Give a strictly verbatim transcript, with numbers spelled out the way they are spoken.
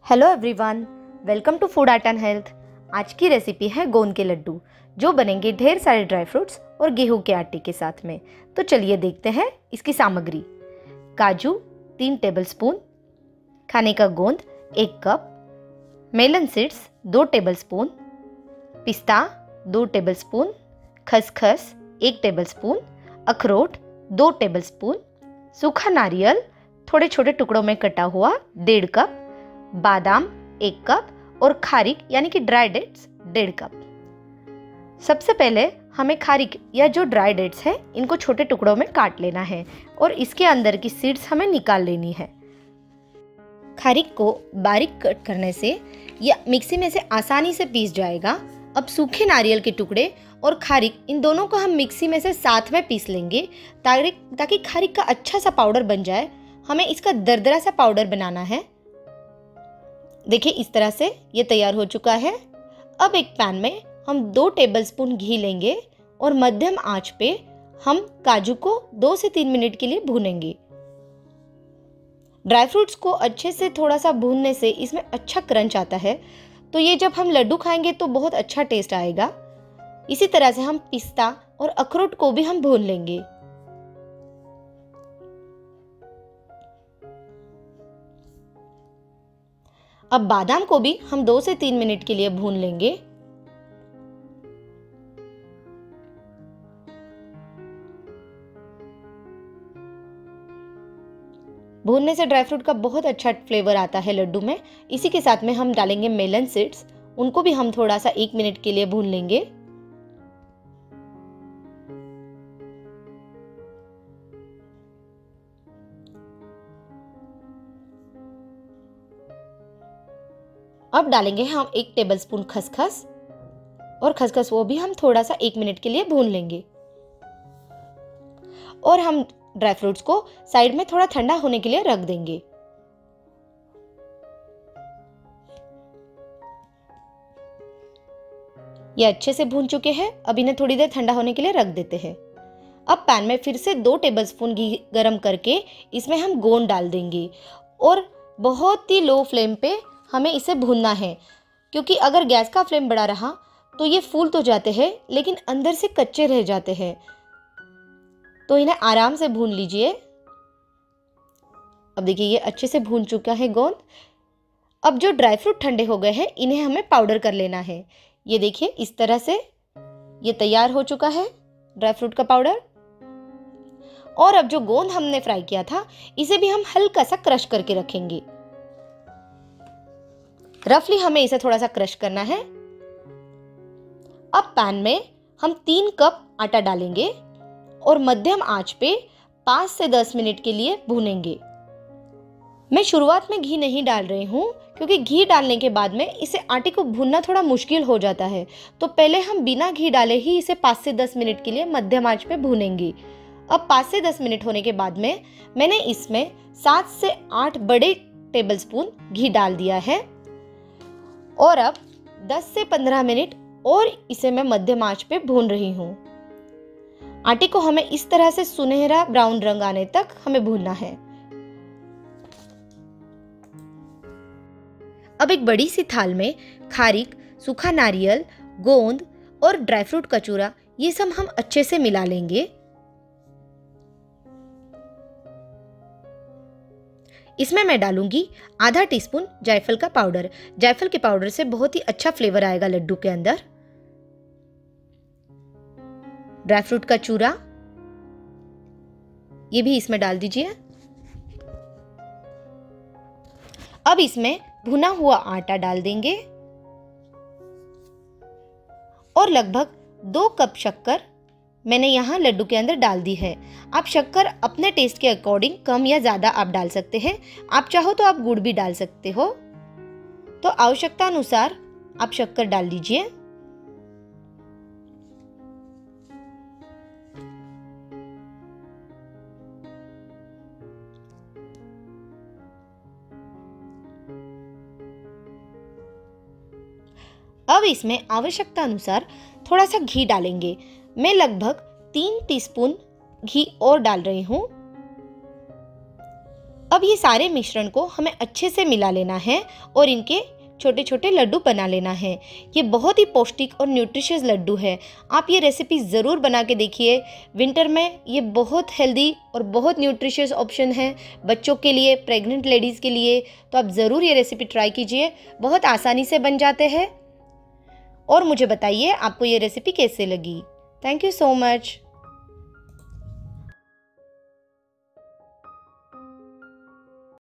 Hello everyone, welcome to food art and health. आज की recipe है गोंद के लड्डू, जो बनेंगे ढेर सारे ड्राई फ्रूट्स और गेहूं के आटे के साथ में। तो चलिए देखते हैं इसकी सामग्री। काजू तीन टेबलस्पून, खाने का गोंद एक कप, मेलन सीड्स दो टेबलस्पून, पिस्ता दो टेबलस्पून, खसखस एक टेबलस्पून, अखरोट दो टेबलस्पून, सूखा नारियल थोड़े छोटे टुकड़ों में कटा हुआ डेढ़ कप, बादाम एक कप और खारिक यानी कि ड्राई डेट्स डेढ़ कप। सबसे पहले हमें खारिक या जो ड्राई डेट्स है इनको छोटे टुकड़ों में काट लेना है और इसके अंदर की सीड्स हमें निकाल लेनी है। खारिक को बारीक कट करने से या मिक्सी में से आसानी से पीस जाएगा। अब सूखे नारियल के टुकड़े और खारिक इन दोनों को हम मिक्सी में से साथ में पीस लेंगे ताकि ताकि खारिक का अच्छा सा पाउडर बन जाए। हमें इसका दरदरा सा पाउडर बनाना है। देखिए इस तरह से ये तैयार हो चुका है। अब एक पैन में हम दो टेबलस्पून घी लेंगे और मध्यम आंच पे हम काजू को दो से तीन मिनट के लिए भूनेंगे। ड्राई फ्रूट्स को अच्छे से थोड़ा सा भूनने से इसमें अच्छा क्रंच आता है, तो ये जब हम लड्डू खाएंगे तो बहुत अच्छा टेस्ट आएगा। इसी तरह से हम पिस्ता और अखरोट को भी हम भून लेंगे। अब बादाम को भी हम दो से तीन मिनट के लिए भून लेंगे। भूनने से ड्राई फ्रूट का बहुत अच्छा फ्लेवर आता है लड्डू में। इसी के साथ में हम डालेंगे मेलन सीड्स, उनको भी हम थोड़ा सा एक मिनट के लिए भून लेंगे। अब डालेंगे हम एक टेबलस्पून खसखस और खसखस वो भी हम थोड़ा सा एक मिनट के लिए भून लेंगे। और हम ड्राई फ्रूट्स को साइड में थोड़ा ठंडा होने के लिए रख देंगे। ये अच्छे से भून चुके हैं। अब इन्हें थोड़ी देर ठंडा होने के लिए रख देते हैं। अब पैन में फिर से दो टेबलस्पून घी गरम करके इसमें हम गोंद डाल देंगे और बहुत ही लो फ्लेम पे हमें इसे भूनना है, क्योंकि अगर गैस का फ्लेम बड़ा रहा तो ये फूल तो जाते हैं लेकिन अंदर से कच्चे रह जाते हैं। तो इन्हें आराम से भून लीजिए। अब देखिए ये अच्छे से भून चुका है गोंद। अब जो ड्राई फ्रूट ठंडे हो गए हैं इन्हें हमें पाउडर कर लेना है। ये देखिए इस तरह से ये तैयार हो चुका है ड्राई फ्रूट का पाउडर। और अब जो गोंद हमने फ्राई किया था इसे भी हम हल्का सा क्रश करके रखेंगे। रफली हमें इसे थोड़ा सा क्रश करना है। अब पैन में हम तीन कप आटा डालेंगे और मध्यम आंच पे पाँच से दस मिनट के लिए भूनेंगे। मैं शुरुआत में घी नहीं डाल रही हूँ, क्योंकि घी डालने के बाद में इसे आटे को भूनना थोड़ा मुश्किल हो जाता है। तो पहले हम बिना घी डाले ही इसे पाँच से दस मिनट के लिए मध्यम आंच पे भूनेंगे। अब पाँच से दस मिनट होने के बाद में मैंने इसमें सात से आठ बड़े टेबलस्पून घी डाल दिया है और अब दस से पंद्रह मिनट और इसे मैं मध्यम आंच पे भून रही हूँ। आटे को हमें इस तरह से सुनहरा ब्राउन रंग आने तक हमें भूनना है। अब एक बड़ी सी थाल में खारिक, सूखा नारियल, गोंद और ड्राई फ्रूट का चूरा ये सब हम अच्छे से मिला लेंगे। इसमें मैं डालूंगी आधा टीस्पून जायफल का पाउडर। जायफल के पाउडर से बहुत ही अच्छा फ्लेवर आएगा लड्डू के अंदर। ड्राई फ्रूट का चूरा ये भी इसमें डाल दीजिए। अब इसमें भुना हुआ आटा डाल देंगे और लगभग दो कप शक्कर मैंने यहाँ लड्डू के अंदर डाल दी है। आप शक्कर अपने टेस्ट के अकॉर्डिंग कम या ज़्यादा आप डाल सकते हैं। आप चाहो तो आप गुड़ भी डाल सकते हो, तो आवश्यकता अनुसार आप शक्कर डाल लीजिए। अब इसमें आवश्यकता अनुसार थोड़ा सा घी डालेंगे। मैं लगभग तीन टीस्पून घी और डाल रही हूँ। अब ये सारे मिश्रण को हमें अच्छे से मिला लेना है और इनके छोटे छोटे लड्डू बना लेना है। ये बहुत ही पौष्टिक और न्यूट्रिशियस लड्डू है। आप ये रेसिपी ज़रूर बना के देखिए। विंटर में ये बहुत हेल्दी और बहुत न्यूट्रिशियस ऑप्शन है बच्चों के लिए, प्रेग्नेंट लेडीज़ के लिए। तो आप ज़रूर ये रेसिपी ट्राई कीजिए, बहुत आसानी से बन जाते हैं। और मुझे बताइए आपको ये रेसिपी कैसे लगी। Thank you so much.